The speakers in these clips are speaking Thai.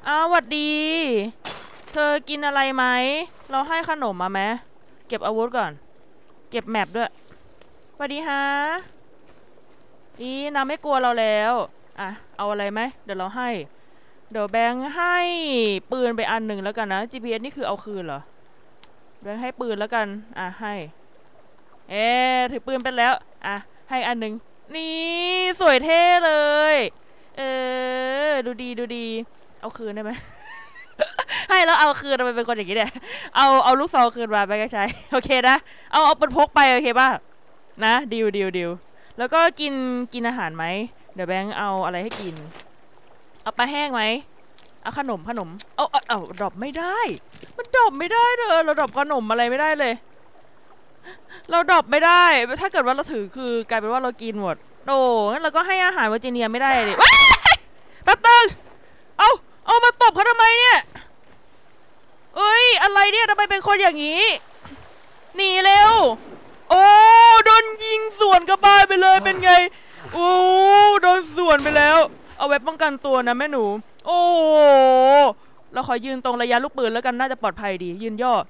หวัดดีเธอกินอะไรไหมเราให้ขนมมาไหมเก็บอาวุธก่อนเก็บแมปด้วยสวัสดีฮะนี่นำไม่กลัวเราแล้วเอาอะไรไหมเดี๋ยวเราให้เดี๋ยวแบงค์ให้ปืนไปอันหนึ่งแล้วกันนะ GPS นี่คือเอาคืนเหรอแบงค์ให้ปืนแล้วกันให้ถือปืนไปแล้วให้อันหนึ่งนี่สวยเท่เลยดูดีเอาคืนได้ไหม ให้แล้วเอาคืนทำไมเป็นคนอย่างนี้เนี่ยเอาลูกซองคืนมาไปก็ใช้โอเคนะเอาเป็นพกไปโอเคป่ะนะดิวแล้วก็กินอาหารไหมเดี๋ยวแบงค์เอาอะไรให้กินเอาปลาแห้งไหมเอาขนมเอาดรอปไม่ได้มันดรอปไม่ได้เลยเราดรอปขนมอะไรไม่ได้เลยเราดรอปไม่ได้ถ้าเกิดว่าเราถือคือกลายเป็นว่าเรากินหมดโอ้งั้นเราก็ให้อาหารเวอร์จิเนียไม่ได้ดิแป๊บนึงเอามาตบเขาทำไมเนี่ยเอ้ยอะไรเนี่ยทำไมเป็นคนอย่างนี้หนีเร็วโอ้โดนยิงสวนกระบาลไปเลยเป็นไงโอ้โดนสวนไปแล้วเอาไว้ป้องกันตัวนะแม่หนูโอ้เราขอยืนตรงระยะลูกปืนแล้วกันน่าจะปลอดภัยดียืนย่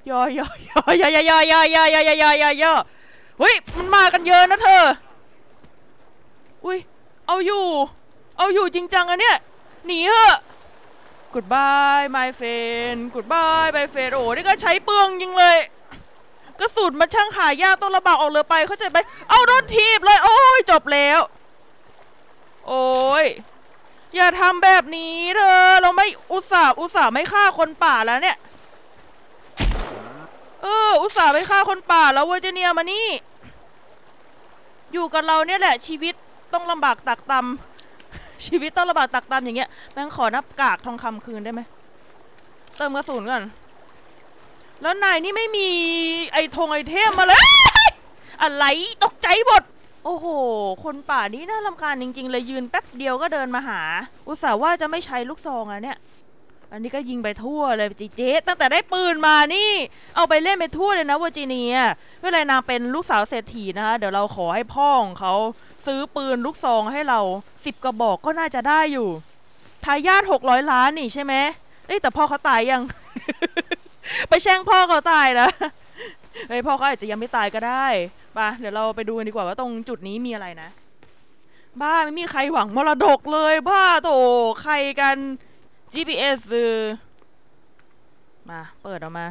อเฮ้ยมันมากันเยอะนะเธออุ้ยเอาอยู่จริงจังอะเนี่ยหนีเถอะ Goodbye my friend Goodbye my friend โอ้นี่ก็ใช้เปลืองจริงเลยกระสุนมันช่างหายากต้องระบากออกเรือไปเข้าใจไหมเอาโดนทีบเลยโอ้ยจบแล้วโอ้ยอย่าทำแบบนี้เธอเราไม่อุตส่าห์ไม่ฆ่าคนป่าแล้วเนี่ยอุตส่าห์ไม่ฆ่าคนป่าแล้วเวอร์จิเนียมานี่อยู่กับเราเนี่ยแหละชีวิตต้องลำบากตักตำชีวิตต้องลำบากตักตำอย่างเงี้ยแม่งขอนับกากทองคำคืนได้ไหมเติมกระสุนก่อนแล้วนายนี่ไม่มีไอเทมมาเลยอะไรตกใจหมดโอ้โหคนป่านี้น่ารำคาญจริงๆเลยยืนแป๊บเดียวก็เดินมาหาอุตส่าห์ว่าจะไม่ใช้ลูกซองเนี่ยอันนี้ก็ยิงไปทั่วเลยเจ๊ตั้งแต่ได้ปืนมานี่เอาไปเล่นไปทั่วเลยนะเวอร์จิเนียเวลานางเป็นลูกสาวเศรษฐีนะคะเดี๋ยวเราขอให้พ่อของเขาซื้อปืนลูกซองให้เรา10 กระบอกก็น่าจะได้อยู่ทายาท600 ล้านนี่ใช่ไหมแต่พ่อเขาตายยัง ไปแช่งพ่อเขาตายนะพ่อเขาอาจจะยังไม่ตายก็ได้ป่ะเดี๋ยวเราไปดูกันดีกว่าว่าตรงจุดนี้มีอะไรนะบ้าไม่มีใครหวังมรดกเลยบ้าโถใครกัน GPS มาเปิดออกมา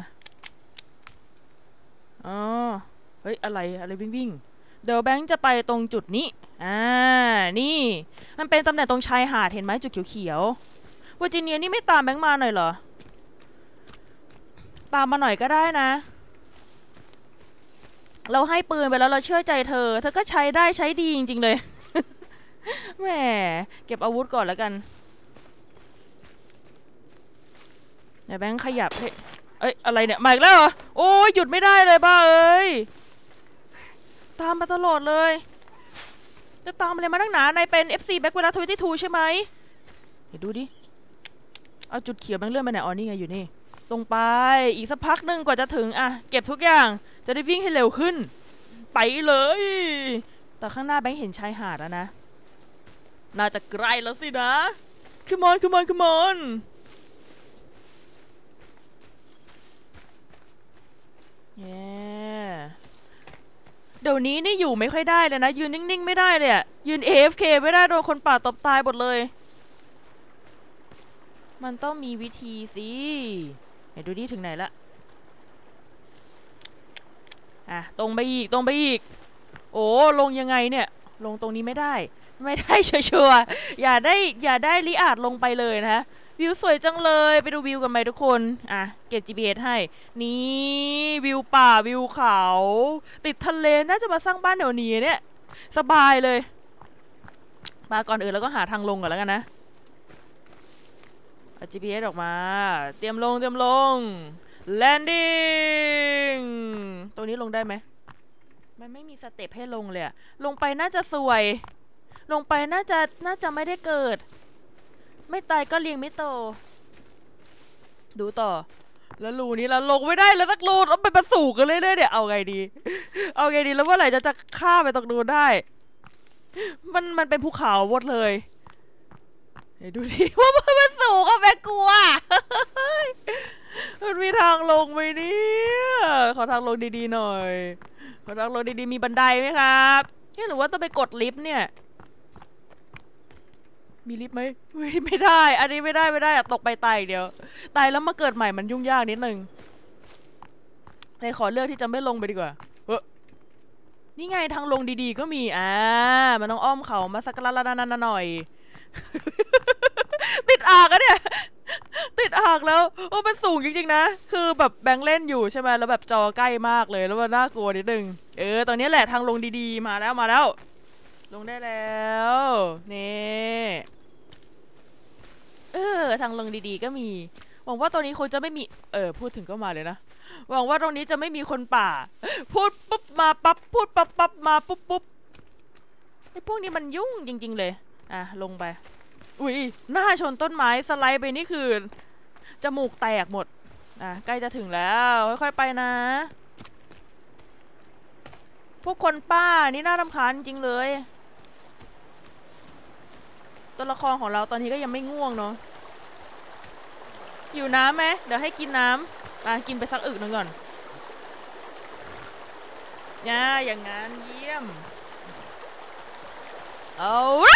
เฮ้ยอะไรวิ่งเดี๋ยวแบงค์จะไปตรงจุดนี้นี่มันเป็นตำแหน่งตรงชายหาดเห็นไหมจุดเขียวๆเวอร์จิเนียนี่ไม่ตามแบงค์มาหน่อยเหรอตามมาหน่อยก็ได้นะเราให้ปืนไปแล้วเราเชื่อใจเธอก็ใช้ได้ใช้ดีจริงๆเลยแหมเก็บอาวุธก่อนแล้วกันเดี๋ยวแบงค์ขยับอะไรเนี่ยมาอีกแล้วเหรอโอ้ยหยุดไม่ได้เลยบ้าเอ้ยตามมาตลอดเลยจะตามอะไรมาตั้งนานนายเป็น FC Back เวลา22ใช่ไหมเดี๋ยวดูดิเอาจุดเขียวแบงค์เลื่อนไปไหนอ๋อนี่ไงอยู่นี่ตรงไปอีกสักพักหนึ่งกว่าจะถึงเก็บทุกอย่างจะได้วิ่งให้เร็วขึ้นไปเลยแต่ข้างหน้าแบงค์เห็นชายหาดแล้วนะน่าจะไกลแล้วสินะcome onเดี๋ยวนี้นี่อยู่ไม่ค่อยได้เลยนะยืนนิ่งๆไม่ได้เลยยืน AFK ไม่ได้โดนคนป่าตบตายหมดเลยมันต้องมีวิธีสิไหนดูดิถึงไหนละตรงไปอีกโอ้ลงยังไงเนี่ยลงตรงนี้ไม่ได้ชัวร์อย่าได้ลิอาดลงไปเลยนะวิวสวยจังเลยไปดูวิวกันไหมทุกคนเก็บ GPS ให้นี่วิวป่าวิวเขาติดทะเลน่าจะมาสร้างบ้านแถวนี้เนี่ยสบายเลยมาก่อนอื่นแล้วก็หาทางลงก่อนแล้วกันนะเอา GPS ออกมาเตรียมลงlanding ตรงนี้ลงได้ไหมมันไม่มีสเต็ปให้ลงเลยลงไปน่าจะสวยลงไปน่าจะไม่ได้เกิดไม่ตายก็เลี้ยงไม่โตดูต่อแล้วรูนี้เราลงไม่ได้แล้วสักรูเอาไปประสูกันเรื่อยๆเนี่ยเอาไงดีแล้วว่าไหร่จะฆ่าไปตรงนู้นได้มันเป็นภูเขาหมดเลยเดี๋ยวดูดิว่ามันสูงอะแม่กลัวอทางลงดีๆหน่อยขอทางลงดีๆมีบันไดไหมครับหรือว่าต้องไปกดลิฟต์เนี่ยมีลิฟต์ไหมไม่ได้อันนี้ไม่ได้อะตกไปตายเดียวตายแล้วมาเกิดใหม่มันยุ่งยากนิดนึงเลยขอเลือกที่จะไม่ลงไปดีกว่านี่ไงทางลงดีๆก็มีมันต้องอ้อมเขามาสักละนหน่อยติดอ่างอะเนี่ยติดอ่างแล้วโอ้มันสูงจริงๆนะคือแบบแบงค์เล่นอยู่ใช่ไหมแล้วแบบจอใกล้มากเลยแล้วมันน่ากลัวนิดนึงตอนนี้แหละทางลงดีๆมาแล้วลงได้แล้วนี่ทางลงดีๆก็มีหวังว่าตอนนี้คนจะไม่มีพูดถึงก็มาเลยนะหวังว่าตรงนี้จะไม่มีคนป่าพูดปุ๊บมาปั๊บพูดปั๊บมาปุ๊บไอ้พวกนี้มันยุ่งจริงๆเลยลงไปอุ้ยหน้าชนต้นไม้สไลด์ไปนี่คือจมูกแตกหมดใกล้จะถึงแล้วค่อยๆไปนะพวกคนป้านี่น่ารำคาญจริงเลยตัวละครของเราตอนนี้ก็ยังไม่ง่วงเนาะอยู่น้ำไหมเดี๋ยวให้กินน้ำกินไปสักอึกหนึ่งก่อนอย่างงั้นเยี่ยมเอา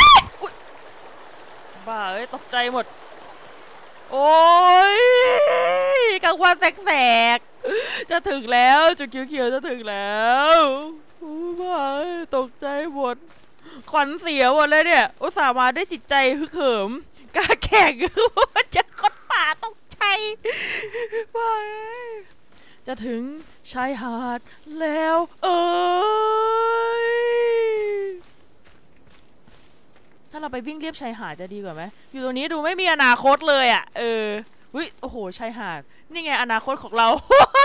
บ้าตกใจหมดโอ้ยกลางวันแสกๆจะถึงแล้วจุดเขียวๆจะถึงแล้วบ้าตกใจหมดขวัญเสียหมดเลยเนี่ยอุตส่าห์มาได้จิตใจฮึกเหิมกล้าแข่งจะคนป่าตกใจบ้าจะถึงชายหาดแล้วถ้าเราไปวิ่งเลียบชายหาดจะดีกว่าไหมอยู่ตรงนี้ดูไม่มีอนาคตเลยโอ้โหชายหาดนี่ไงอนาคตของเรา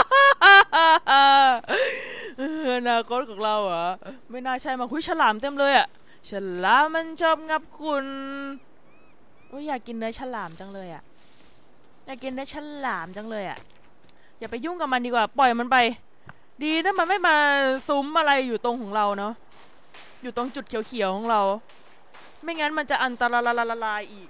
อนาคตของเราเหรอไม่น่าใช่มาคุยฉลามเต็มเลยฉลามมันชอบงับคุณอยากกินเนื้อฉลามจังเลยอยากกินเนื้อฉลามจังเลยอย่าไปยุ่งกับมันดีกว่าปล่อยมันไปดีนะมันไม่มาซุ้มอะไรอยู่ตรงของเราเนาะอยู่ตรงจุดเขียวๆของเราไม่งั้นมันจะอันตรายอีก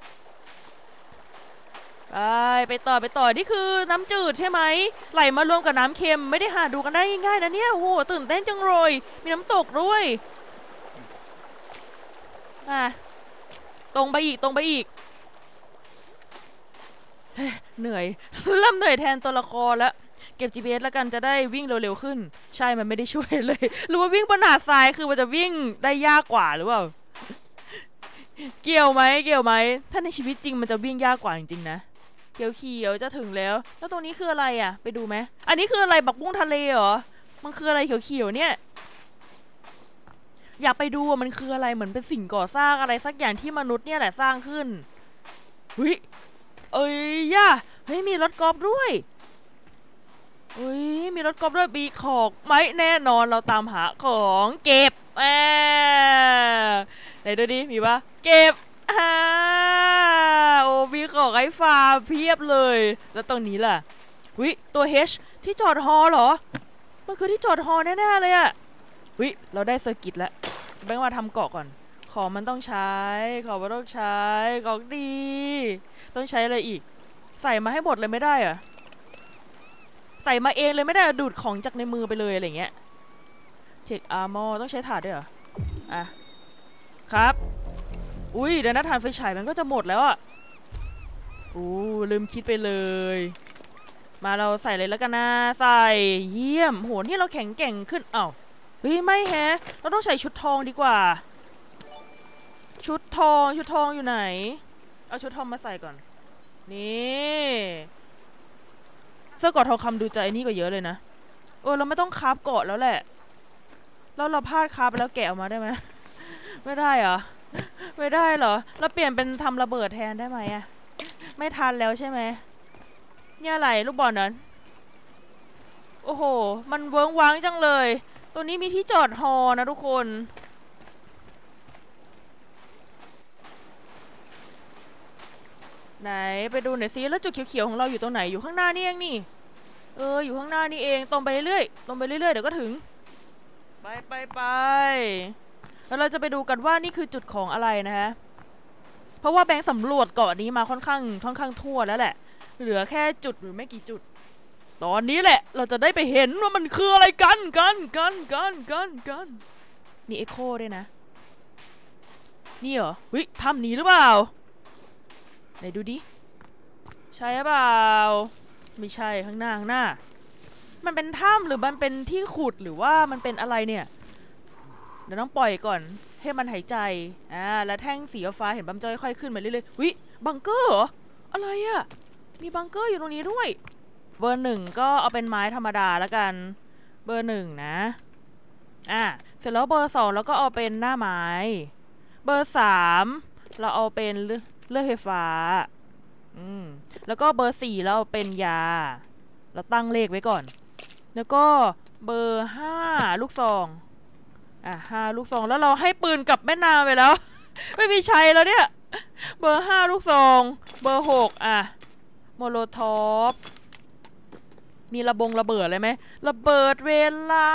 ไปต่อนี่คือน้ำจืดใช่ไหมไหลมารวมกับน้ำเค็มไม่ได้หาดูกันได้ง่ายๆนะเนี่ยโอ้โหตื่นเต้นจังเลยมีน้ำตกด้วยตรงไปอีกเหนื่อยเริ่มเหนื่อยแทนตัวละครแล้วเก็บ GPS แล้วกันจะได้วิ่งเร็วๆขึ้นใช่มันไม่ได้ช่วยเลยหรือว่าวิ่งบนหาดทรายคือมันจะวิ่งได้ยากกว่าหรือเปล่าเกี่ยวไหมถ้าในชีวิตจริงมันจะวิ่งยากกว่าจริงๆนะเขียวจะถึงแล้วตรงนี้คืออะไรไปดูไหมอันนี้คืออะไรบักบุ้งทะเลเหรอมันคืออะไรเขียวเนี่ยอยากไปดูมันคืออะไรเหมือนเป็นสิ่งก่อสร้างอะไรสักอย่างที่มนุษย์เนี่ยแหละสร้างขึ้นมีรถกอล์ฟด้วยมีรถกอล์ฟด้วยมีของไหมแน่นอนเราตามหาของเก็บไหนดูดิมีปะเก็บมีของไอ้ฟาร์มเพียบเลยแล้วตรงนี้ล่ะตัว H ที่จอดฮอเหรอมันคือที่จอดฮอแน่ๆเลยเราได้เซอร์กิตแล้วแบงค์มาทำเกาะก่อนของมันต้องใช้ของดีต้องใช้อะไรอีกใส่มาให้หมดเลยไม่ได้ใส่มาเองเลยไม่ได้ดูดของจากในมือไปเลยอะไรเงี้ยเช็คอาร์มอร์ต้องใช้ถาดด้วยเหรอครับเดี๋ยวนะถ่านไฟฉายมันก็จะหมดแล้วลืมคิดไปเลยมาเราใส่เลยแล้วกันนะใส่เยี่ยมโหนี่เราแข็งแกร่งขึ้นไม่แฮะเราต้องใส่ชุดทองดีกว่าชุดทองอยู่ไหนเอาชุดทองมาใส่ก่อนนี่เสื้อเกราะทองคำดูใจนี่ก็เยอะเลยนะเราไม่ต้องคราฟเกราะแล้วแหละแล้วเราพลาดคราฟไปแล้วแกะออกมาได้ไหมไม่ได้เหรอไม่ได้เหรอเราเปลี่ยนเป็นทำระเบิดแทนได้ไหมไม่ทันแล้วใช่ไหมเนี่ยอะไรลูกบอลนั้นโอ้โหมันเวิ้งว้างจังเลยตัวนี้มีที่จอดฮอนะทุกคนไหนไปดูหน่อยซิแล้วจุดเขียวๆของเราอยู่ตรงไหนอยู่ข้างหน้านี่เองนี่อยู่ข้างหน้านี่เองตรงไปเรื่อยเดี๋ยวก็ถึงไปแล้วเราจะไปดูกันว่านี่คือจุดของอะไรนะฮะเพราะว่าแบงค์สำรวจเกาะนี้มาค่อนข้างทั่วแล้วแหละเหลือแค่จุดหรือไม่กี่จุดตอนนี้แหละเราจะได้ไปเห็นว่ามันคืออะไรกันมีเอ็โคด้วยนะนี่เหรอวิถ้ำนี้หรือเปล่าไหนดูดิใช่หรือเปล่าไม่ใช่ข้างหน้ามันเป็นถ้ำหรือมันเป็นที่ขุดหรือว่ามันเป็นอะไรเนี่ยเดี๋ยวต้องปล่อยก่อนให้มันหายใจแล้วแท่งสีฟ้าเห็นปั๊มจอยค่อยขึ้นมาเรื่อยๆวิบังเกอร์เหรออะไรอะมีบังเกอร์อยู่ตรงนี้ด้วยเบอร์1ก็เอาเป็นไม้ธรรมดาแล้วกันเบอร์1นะเสร็จแล้วเบอร์2แล้วก็เอาเป็นหน้าไม้เบอร์3เราเอาเป็นเลือดไฟฟ้าแล้วก็เบอร์4เราเอาเป็นยาเราตั้งเลขไว้ก่อนแล้วก็เบอร์5ลูกซอง5ลูกซองแล้วเราให้ปืนกับแม่นางไปแล้ว ไม่มีใช้แล้วเนี่ยเบอร์5ลูกซองเบอร์6โมโลทอฟมีระเบิดอะไรไหมระเบิดเวลา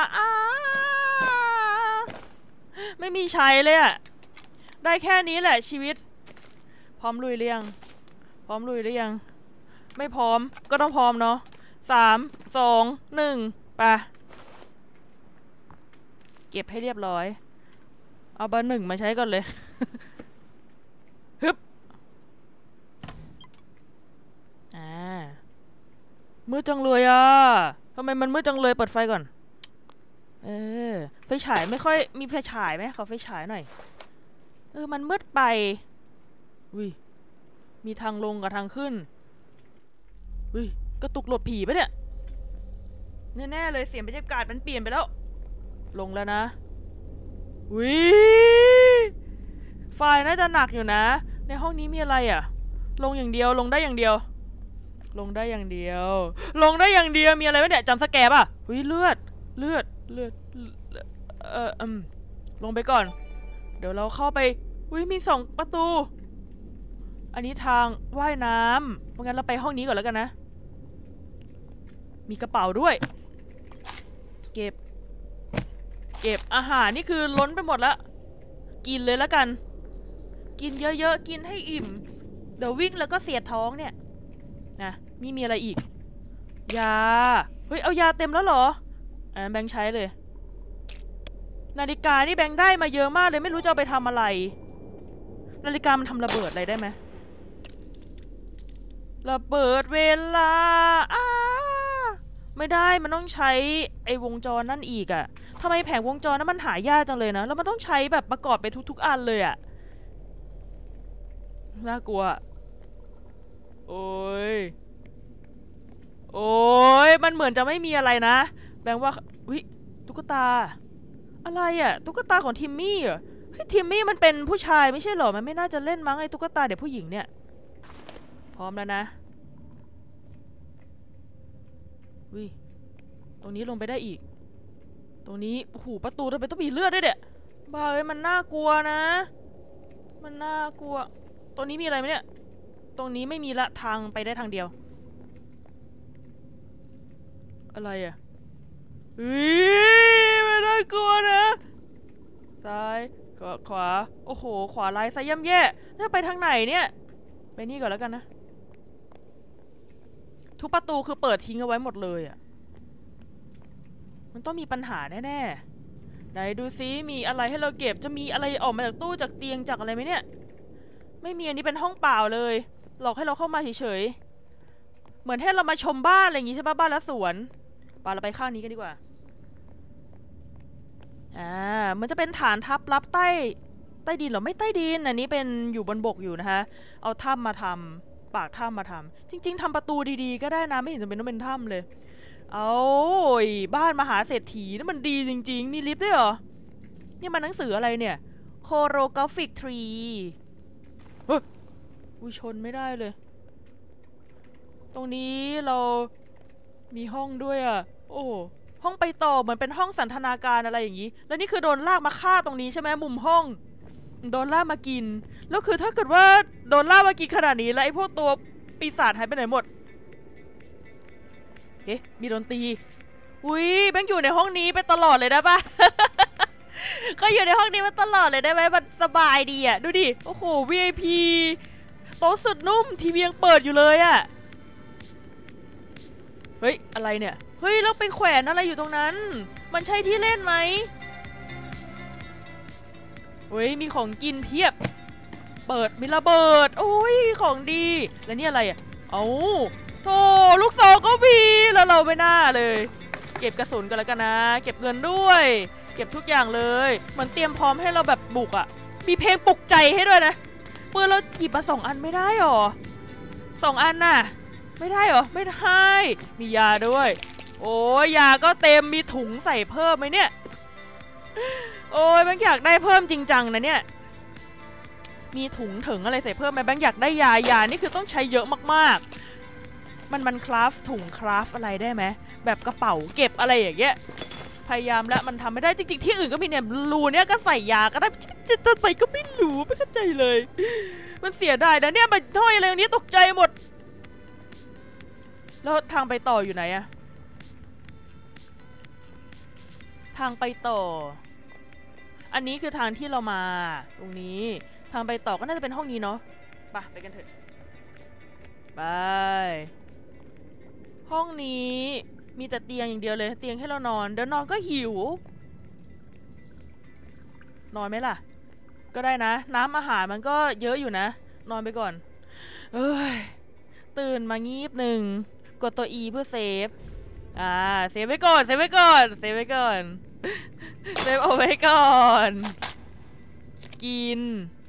ไม่มีใช้เลยอะได้แค่นี้แหละชีวิตพร้อมลุยหรือยังไม่พร้อมก็ต้องพร้อมเนาะ3 2 1ไปเก็บให้เรียบร้อยเอาเบอร์1มาใช้ก่อนเลยฮึบมืดจังเลยทำไมมันมืดจังเลยเปิดไฟก่อนไฟฉายไม่ค่อยมีไฟฉายไหมขอไฟฉายหน่อยมันมืดไปมีทางลงกับทางขึ้นกระตุกหลบผีปะเนี่ยแน่ๆเลยเสียงบรรยากาศมันเปลี่ยนไปแล้วลงแล้วนะไฟน่าจะหนักอยู่นะในห้องนี้มีอะไรลงอย่างเดียวลงได้อย่างเดียวมีอะไรวะเนี่ยจำสแกร์ป่ะเลือดลงไปก่อนเดี๋ยวเราเข้าไปมี2ประตูอันนี้ทางว่ายน้ำเพราะงั้นเราไปห้องนี้ก่อนแล้วกันนะมีกระเป๋าด้วยเก็บอาหารนี่คือล้นไปหมดแล้วกินเลยแล้วกันกินเยอะๆกินให้อิ่มเดี๋ยววิ่งแล้วก็เสียดท้องเนี่ยนะมีอะไรอีกยาเอายาเต็มแล้วเหรอแบงค์ใช้เลยนาฬิกานี่แบงค์ได้มาเยอะมากเลยไม่รู้จะเอาไปทำอะไรนาฬิกามันทำระเบิดอะไรได้ไหมระเบิดเวลาไม่ได้มันต้องใช้ไอ้วงจรนั่นอีกทำไมแผงวงจรนั้นมันหายากจังเลยนะแล้วมันต้องใช้แบบประกอบไปทุกๆอันเลยน่ากลัวโอ้ยมันเหมือนจะไม่มีอะไรนะแบงค์ว่าตุ๊กตาอะไรตุ๊กตาของทิมมี่ทิมมี่มันเป็นผู้ชายไม่ใช่หรอมันไม่น่าจะเล่นมั้งไอ้ตุ๊กตาเด็กผู้หญิงเนี่ยพร้อมแล้วนะตรงนี้ลงไปได้อีกตรงนี้โอ้โหประตูทำไมต้องมีเลือดด้วยเนี่ยบ้ามันน่ากลัวนะตรงนี้มีอะไรไหมเนี่ยตรงนี้ไม่มีละทางไปได้ทางเดียวอะไรมันน่ากลัวนะซ้ายขวาโอ้โหขวาลายซะย่ำแย่แล้วไปทางไหนเนี่ยไปนี่ก่อนแล้วกันนะทุกประตูคือเปิดทิ้งเอาไว้หมดเลยมันต้องมีปัญหาแน่ๆไหนดูซิมีอะไรให้เราเก็บจะมีอะไรออกมาจากตู้จากเตียงจากอะไรไหมเนี่ยไม่มีอันนี้เป็นห้องเปล่าเลยหลอกให้เราเข้ามาเฉยๆเหมือนให้เรามาชมบ้านอะไรอย่างงี้ใช่ปะบ้านและสวนเราไปข้างนี้กันดีกว่ามันจะเป็นฐานทัพลับใต้ดินหรอไม่ใต้ดินอันนี้เป็นอยู่บนบกอยู่นะคะเอาถ้ำมาทำปากถ้ำมาทำจริงๆทำประตูดีๆก็ได้นะไม่เห็นจำเป็นต้องเป็นถ้ำเลยบ้านมหาเศรษฐีนี่มันดีจริงๆมีลิฟต์ด้วยเหรอนี่มันหนังสืออะไรเนี่ยโฮโรกราฟิกทรีชนไม่ได้เลยตรงนี้เรามีห้องด้วยโอ้ห้องไปต่อเหมือนเป็นห้องสันทนาการอะไรอย่างนี้แล้วนี่คือโดนลากมาฆ่าตรงนี้ใช่ไหมมุมห้องโดนลากมากินแล้วคือถ้าเกิดว่าโดนลากมากินขนาดนี้แล้วไอ้พวกตัวปีศาจหายไปไหนหมดมีดนตรีแบงค์อยู่ในห้องนี้ไปตลอดเลยได้ปะ ก็อยู่ในห้องนี้มาตลอดเลยได้ไหมมันสบายดีดูดิโอ้โห VIP โต๊ะสุดนุ่มทีวียังเปิดอยู่เลยเฮ้ยอะไรเนี่ยเฮ้ยแล้วไปแขวนอะไรอยู่ตรงนั้นมันใช่ที่เล่นไหมเฮ้ยมีของกินเพียบเปิดมีระเบิดโอ้ยของดีแล้วนี่อะไรอ่ะเอาโธ่ลูกซองก็มีแล้วเราไม่น่าเลยเก็บกระสุนกันแล้วกันนะเก็บเงินด้วยเก็บทุกอย่างเลยมันเตรียมพร้อมให้เราแบบบุกอ่ะมีเพลงปลุกใจให้ด้วยนะปืนเราหยิบมา2 อันไม่ได้หรอ2 อันน่ะไม่ได้หรอไม่ได้มียาด้วยโอ้ยยาก็เต็มมีถุงใส่เพิ่มไหมเนี่ยโอ้ยแบงค์อยากได้เพิ่มจริงจังนะเนี่ยมีถุงถึงอะไรใส่เพิ่มไหมแบงค์อยากได้ยานี่คือต้องใช้เยอะมากๆมันคราฟถุงคราฟอะไรได้ไหมแบบกระเป๋าเก็บอะไรอย่างเงี้ยพยายามแล้วมันทำไม่ได้จริงๆที่อื่นก็มีเนี่ยรูเนี่ยก็ใส่ยาก็ได้จะทำไมก็ไม่รู้ไม่เข้าใจเลยมันเสียดายนะเนี่ยมันถ้อยอะไรนี้ตกใจหมดแล้วทางไปต่ออยู่ไหนอะทางไปต่ออันนี้คือทางที่เรามาตรงนี้ทางไปต่อก็น่าจะเป็นห้องนี้เนาะไปกันเถอะไปห้องนี้มีแต่เตียงอย่างเดียวเลยเตียงให้เรานอนเดี๋ยวนอนก็หิวนอนไหมล่ะก็ได้นะน้ำอาหารมันก็เยอะอยู่นะนอนไปก่อนเอ้ยตื่นมางีบหนึ่งกดตัว E เพื่อเซฟเซฟไว้ก่อนเซฟไว้ก่อนเซฟไว้ก่อนเซฟเอาไว้ก่อนกิน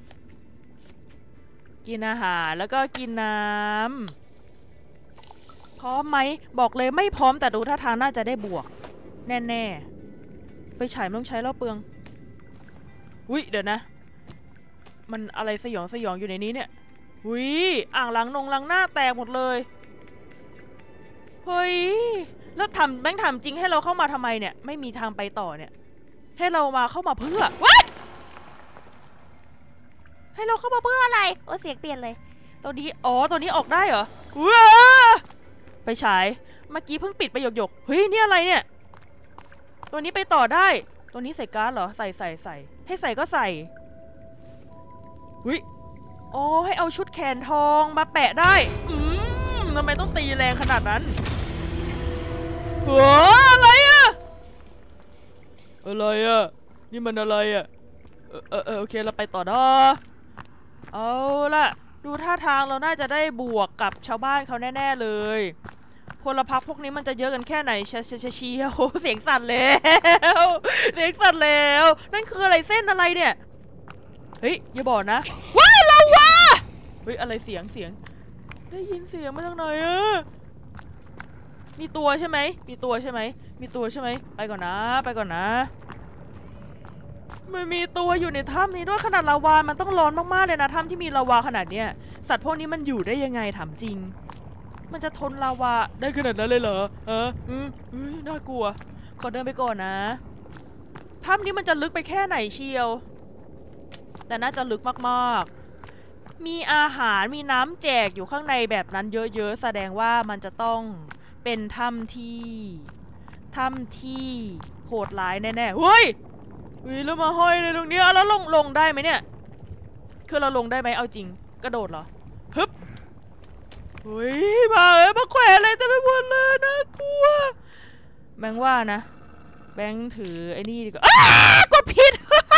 อาหารแล้วก็กินน้ำพร้อมไหมบอกเลยไม่พร้อมแต่ดูท่าทางน่าจะได้บวกแน่ๆไปฉายไม่ต้องใช้แล้วเปลืองอุ๊ยเดี๋ยวนะมันอะไรสยองอยู่ในนี้เนี่ยอุ๊ยอ่างล้างหน้าแตกหมดเลยเฮ้ยแล้วแบงค์ถามจริงให้เราเข้ามาทำไมเนี่ยไม่มีทางไปต่อเนี่ยให้เราเข้ามาเพื่อวะให้เราเข้ามาเพื่ออะไรโอ้เสียงเปลี่ยนเลยตัวนี้ตัวนี้ออกได้เหรอว้าไปฉายเมื่อกี้เพิ่งปิดไปหยกเฮ้ยนี่อะไรเนี่ยตัวนี้ไปต่อได้ตัวนี้ใส่การ์ดเหรอใส่ให้ใส่ก็ใส่ให้เอาชุดแขนทองมาแปะได้ทำไมต้องตีแรงขนาดนั้นอะไรอะนี่มันอะไรอะโอเคเราไปต่อเนาะเอาล่ะดูท่าทางเราน่าจะได้บวกกับชาวบ้านเขาแน่ๆเลยพลพรรคพวกนี้มันจะเยอะกันแค่ไหนเชียวเสียงสั่นแล้วนั่นคืออะไรเส้นอะไรเนี่ยเฮ้ยอย่าบอกนะว้าเราวะเฮ้ยอะไรเสียงได้ยินเสียงมาจากไหนมีตัวใช่ไหมไปก่อนนะมันมีตัวอยู่ในถ้ำนี้ด้วยขนาดลาวามันต้องร้อนมากๆเลยนะถ้ำที่มีลาวาขนาดเนี้ยสัตว์พวกนี้มันอยู่ได้ยังไงถามจริงมันจะทนลาวาได้ขนาดนั้นเลยเหรอน่ากลัวขอเดินไปก่อนนะถ้ำนี้มันจะลึกไปแค่ไหนเชียวแต่น่าจะลึกมากๆมีอาหารมีน้ำแจกอยู่ข้างในแบบนั้นเยอะๆแสดงว่ามันจะต้องเป็นถ้ำที่โหดร้ายแน่ๆเฮ้ยแล้วมาห้อยเลยตรงนี้แล้วลงได้ไหมเนี่ยคือเราลงได้ไหมเอาจริงกระโดดเหรอฮึบมาแขวนอะไรแต่ไม่หมดเลยน่ากลัวแบงค์ว่านะแบงค์ถือไอ้นี่ดีกว่ากดผิด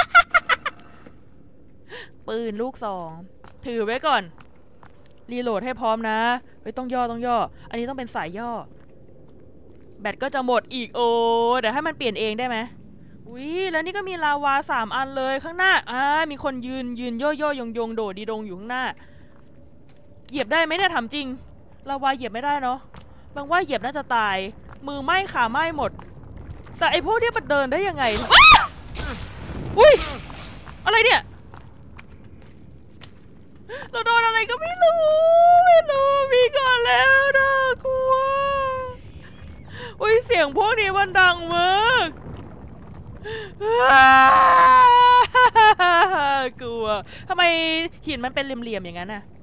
ปืนลูก2ถือไว้ก่อนรีโหลดให้พร้อมนะต้องย่ออันนี้ต้องเป็นสายย่อแบตก็จะหมดอีกเดี๋ยวให้มันเปลี่ยนเองได้ไหมแล้วนี่ก็มีลาวา3 อันเลยข้างหน้ามีคนยืนย่อยงโดดดีดงอยู่ข้างหน้าเหยียบได้ไหมเนี่ยถามจริงลาวาเหยียบไม่ได้เนาะบางว่าเหยียบน่าจะตายมือไหม้ขาไหม้หมดแต่ไอพวกนี้มันเดินได้ยังไงอะไรเนี่ยเราโดนอะไรก็ไม่รู้มีก่อนแล้วน่ากลัวเสียงพวกนี้มันดังมากกลัวทำไมหินมันเป็นเหลี่ยมๆอย่างนั้นน่ะ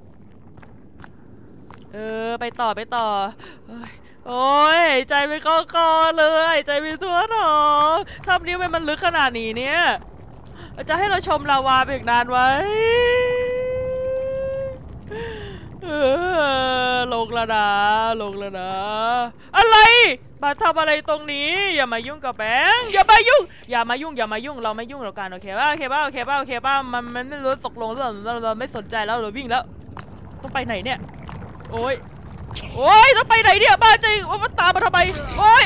ไปต่อโอ้ยใจไปคอเลยใจไปทั่วท้องถ้ำนี้มันลึกขนาดนี้เนี่ยจะให้เราชมลาวาไปอีกนานไว้ลงแล้วนะลงแล้วนะอะไรมาทำอะไรตรงนี้อย่ามายุ่งกับแบงค์อย่ามายุ่งเราไม่ยุ่งแล้วกันโอเคป่ะมันไม่รู้ตกลงเราไม่สนใจแล้วเราวิ่งแล้วต้องไปไหนเนี่ยโอ้ยต้องไปไหนเนี่ยบ้าจริงว่าตามมาทำไมโอ้ย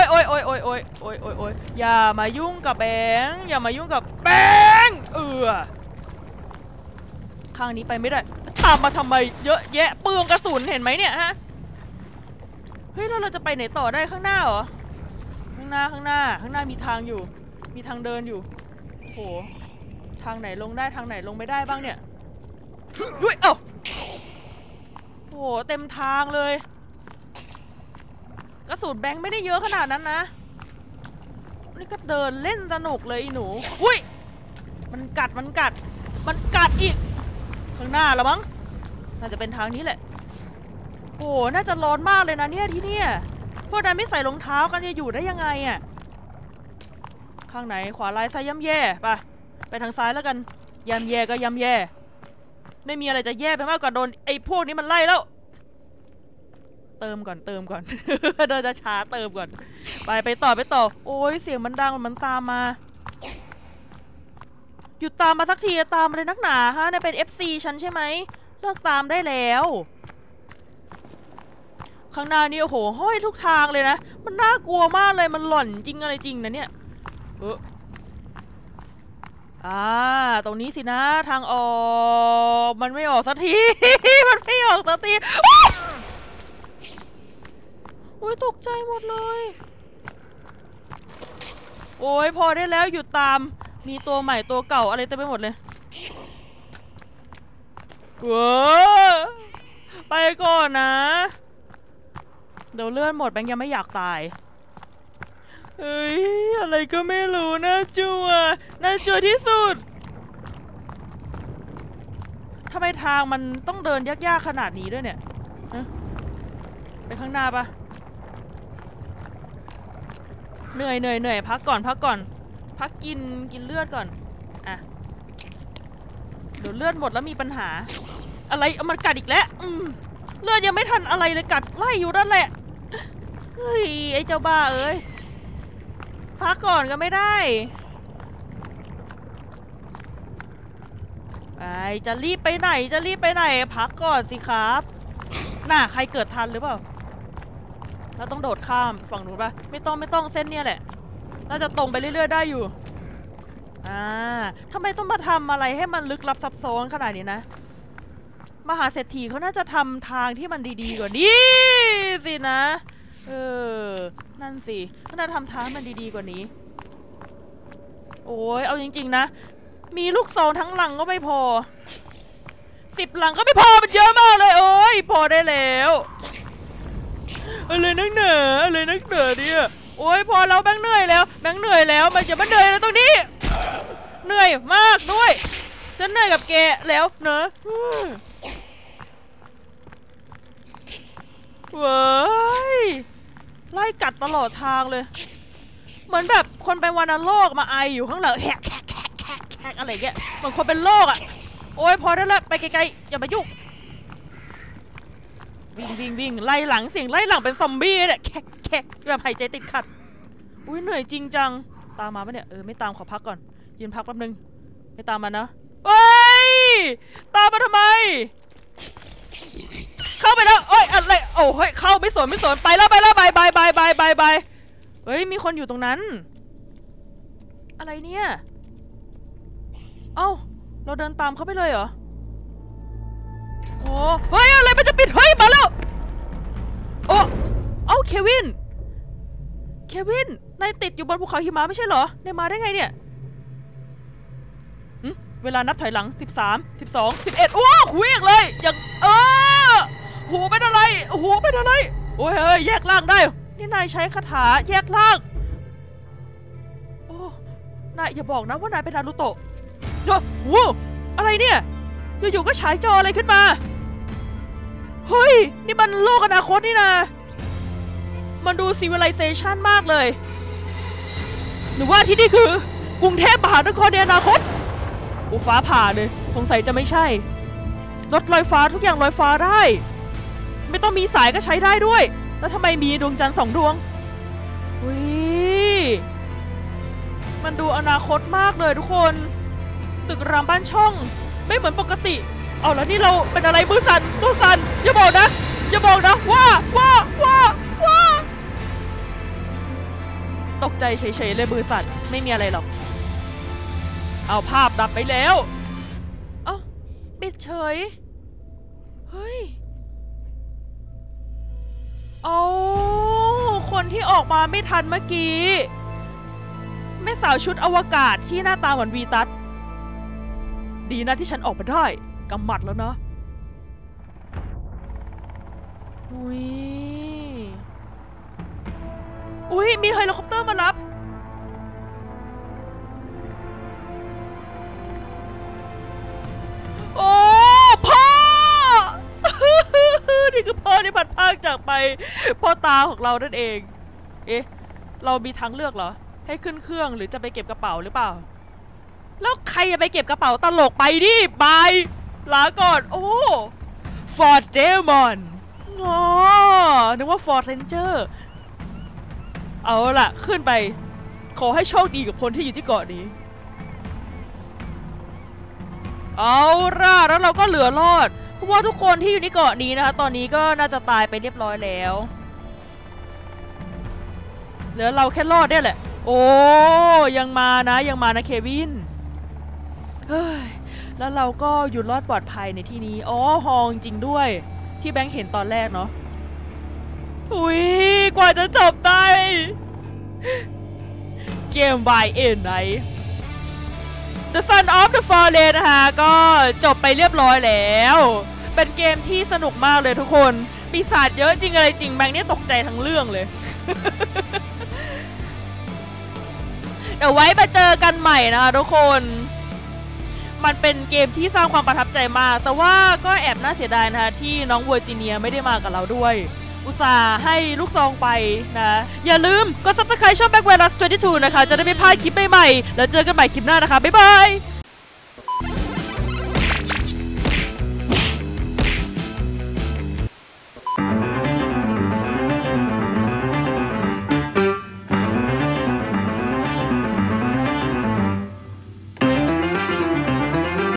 อย่ามายุ่งกับแบงค์ข้างนี้ไปไม่ได้ตามมาทำไมเยอะแยะเปลืองกระสุนเห็นไหมเนี่ยฮะเฮ้ยเราจะไปไหนต่อได้ข้างหน้าเหรอข้างหน้ามีทางอยู่มีทางเดินอยู่โหทางไหนลงได้ทางไหนลงไม่ได้บ้างเนี่ยด้วยเอ้าโหเต็มทางเลยกระสุนแบงค์ไม่ได้เยอะขนาดนั้นนะนี่ก็เดินเล่นสนุกเลยอีหนูอุ้ยมันกัดอีกข้างหน้าแล้วมั้งน่าจะเป็นทางนี้แหละโอ้น่าจะร้อนมากเลยนะเนี่ยที่เนี่ยพวกนั้นไม่ใส่รองเท้ากันจะอยู่ได้ยังไงอ่ะข้างไหนขวาลายซ้ายย่ำแย่ไปทางซ้ายแล้วกันย่ำแย่ก็ย่ำแย่ไม่มีอะไรจะแย่ไปมากกว่าโดนไอ้พวกนี้มันไล่แล้วเติมก่อน เดินจะช้าเติมก่อนไปต่อโอ้ยเสียงมันดังมันตามมาหยุดตามมาสักทีตามเลยนักหนาฮะเนี่ยเป็น FC ฉันใช่ไหมเลิกตามได้แล้วข้างหน้านี่โอ้โหห้อยทุกทางเลยนะมันน่ากลัวมากเลยมันหล่อนจริงอะไรจริงนะเนี่ยตรงนี้สินะทางออกมันไม่ออกสักที โอ้ยตกใจหมดเลยโอ้ยพอได้แล้วหยุดตามมีตัวใหม่ตัวเก่าอะไรเต็มไปหมดเลยไปก่อนนะเดี๋ยวเลื่อนหมดแบงค์ยังไม่อยากตายเฮ้ยอะไรก็ไม่รู้น่าจัวที่สุดทำไมทางมันต้องเดินยากๆขนาดนี้ด้วยเนี่ยไปข้างหน้าปะเหนื่อยพักก่อนพักกินเลือดก่อนอ่ะเดี๋ยวเลือดหมดแล้วมีปัญหาอะไรมันกัดอีกแล้วเลือดยังไม่ทันอะไรเลยกัดไล่อยู่นั่นแหละเฮ้ยไอ้เจ้าบ้าเอ้ยพักก่อนก็ไม่ได้จะรีบไปไหนพักก่อนสิครับน่ะใครเกิดทันหรือเปล่าเราต้องโดดข้ามฝั่งนู้นปะไม่ต้องเส้นเนี้ยแหละน่าจะตรงไปเรื่อยๆได้อยู่ทำไมต้องมาทำอะไรให้มันลึกลับซับซ้อนขนาดนี้นะมหาเศรษฐีเขาน่าจะทำทางที่มันดีๆกว่านี้สินะนั่นสิเขาน่าทำทางมันดีๆกว่านี้โอ้ยเอาจริงๆนะมีลูกซองทั้งหลังก็ไม่พอ10หลังก็ไม่พอมันเยอะมากเลยโอ้ยพอได้แล้วอะไรนักเหนือเนี่ยโอ้ยพอแล้วแบงค์เหนื่อยแล้วมันจะมาเหนื่อยแล้วตรงนี้เหนื่อยมากด้วยฉันเหนื่อยกับแกแล้วเนอะเว้ยไล่กัดตลอดทางเลยเหมือนแบบคนเป็นวัณโรคมาไออยู่ข้างหลังแฮกอะไรเงี้ยเหมือนคนเป็นโรคอ่ะโอ้ยพอได้แล้วไปไกลๆอย่ามายุ่งวิ่งไล่หลังเสียงไล่หลังเป็นซอมบี้เนี่ยแคกแบบหายใจติดขัดอุ้ยเหนื่อยจริงจังตามมาปะเนี่ยไม่ตามขอพักก่อนยืนพักแป๊บนึงไม่ตามมานะเฮ้ยตามมาทำไมเข้าไปแล้วโอ้ยอะไรโอ้ยเข้าไม่สนไปแล้วบายเฮ้ยมีคนอยู่ตรงนั้นอะไรเนี่ยเอ้าเราเดินตามเขาไปเลยเหรอโอ้เฮ้ยอะไรมันจะปิดเฮ้ยมาแล้วโอ้เอ้าเควินนายติดอยู่บนภูเขาหิมะไม่ใช่เหรอนายมาได้ไงเนี่ยเวลานับถอยหลัง13 12 11โอ้คุยอีกเลยอย่างหูเป็นอะไรโอ้ยแยกล่างได้นี่นายใช้คาถาแยกล่างโอ้นายอย่าบอกนะว่านายเป็นนารูโตะโอ้อะไรเนี่ยอยู่ๆก็ฉายจออะไรขึ้นมาเฮ้ยนี่มันโลกอนาคตนี่นะมันดูซีวิไลเซชันมากเลยหรือว่าที่นี่คือกรุงเทพมหานครในอนาคตฟ้าผ่าเลยสงสัยจะไม่ใช่รถลอยฟ้าทุกอย่างลอยฟ้าได้ไม่ต้องมีสายก็ใช้ได้ด้วยแล้วทำไมมีดวงจันทร์2 ดวงมันดูอนาคตมากเลยทุกคนตึกรามบ้านช่องไม่เหมือนปกติเอาแล้วนี่เราเป็นอะไรมือสั่นอย่าบอกนะว่าตกใจเฉยๆเลยมือสั่นไม่มีอะไรหรอกเอาภาพดับไปแล้วเอ้าปิดเฉยเฮ้ยเอาคนที่ออกมาไม่ทันเมื่อกี้แม่สาวชุดอวกาศที่หน้าตาเหมือนวีตัสดีนะที่ฉันออกมาได้กำหมัดแล้วนะอุ้ยมีเฮลิคอปเตอร์มารับโอ้พ่อ นี่คือพ่อที่พัดพากจากไปพ่อตาของเรานั่นเองเอ๊ะเรามีทางเลือกเหรอให้ขึ้นเครื่องหรือจะไปเก็บกระเป๋าหรือเปล่าแล้วใครจะไปเก็บกระเป๋าตลกไปดิบายลาก่อนโอ้ฟอร์ดเจมอนนึกว่าฟอร์ดเรนเจอร์เอาล่ะขึ้นไปขอให้โชคดีกับคนที่อยู่ที่เกาะนี้เอาล่ะแล้วเราก็เหลือรอดเพราะว่าทุกคนที่อยู่ในเกาะนี้นะคะตอนนี้ก็น่าจะตายไปเรียบร้อยแล้วเหลือเราแค่รอดได้แหละโอ้ยังมานะเควินเฮ้ยแล้วเราก็อยู่รอดปลอดภัยในที่นี้อ๋อฮองจริงด้วยที่แบงค์เห็นตอนแรกเนาะกว่าจะจบได้เกม YN ไหน The Son of the Fallen นะคะก็จบไปเรียบร้อยแล้วเป็นเกมที่สนุกมากเลยทุกคนปีศาจเยอะจริงอะไรจริงแบงค์เนี่ยตกใจทั้งเรื่องเลย เดี๋ยวไว้มาเจอกันใหม่นะคะทุกคนมันเป็นเกมที่สร้างความประทับใจมากแต่ว่าก็แอบน่าเสียดายนะคะที่น้องเวอร์จิเนียไม่ได้มากับเราด้วยอุตส่าห์ให้ลูกซองไปนะอย่าลืมกด Subscribe ช่อง Backwarelas 22นะคะจะได้ไม่พลาดคลิปใหม่ๆแล้วเจอกันใหม่คลิปหน้านะคะบ๊ายบาย